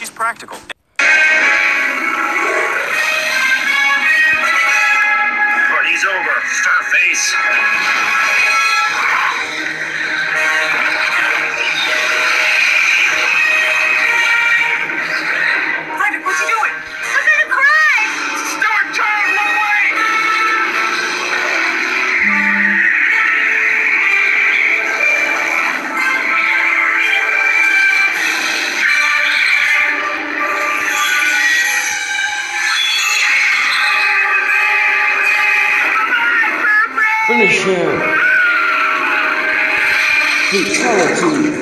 She's practical. Party's over, fur face. Frederick, what's he doing? I'm gonna cry! Stuart, turn, run away! Finish him! Fatality!